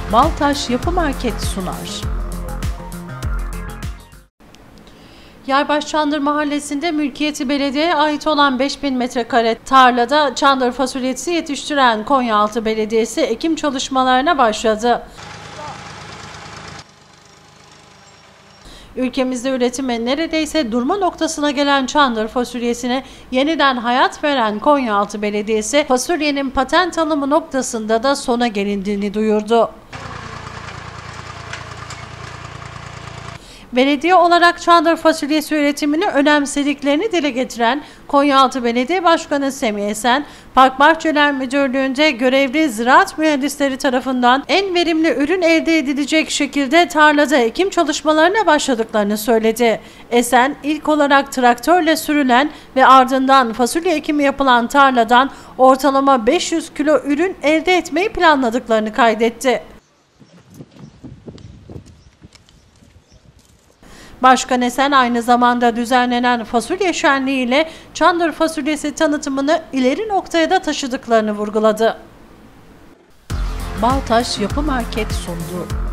Baltaş Yapı Market sunar. Yaybaş Çandır Mahallesi'nde mülkiyeti belediyeye ait olan 5000 metrekare tarlada çandır fasulyesi yetiştiren Konyaaltı Belediyesi ekim çalışmalarına başladı. Ülkemizde üretime neredeyse durma noktasına gelen çandır fasulyesine yeniden hayat veren Konyaaltı Belediyesi, fasulyenin patent alımı noktasında da sona gelindiğini duyurdu. Belediye olarak çandır fasulyesi üretimini önemsediklerini dile getiren Konyaaltı Belediye Başkanı Semih Esen, Park Bahçeler Müdürlüğü'nde görevli ziraat mühendisleri tarafından en verimli ürün elde edilecek şekilde tarlada ekim çalışmalarına başladıklarını söyledi. Esen, ilk olarak traktörle sürülen ve ardından fasulye ekimi yapılan tarladan ortalama 500 kilo ürün elde etmeyi planladıklarını kaydetti. Başkan Esen aynı zamanda düzenlenen fasulye şenliği ile çandır fasulyesi tanıtımını ileri noktaya da taşıdıklarını vurguladı. Baltaş Yapı Market sundu.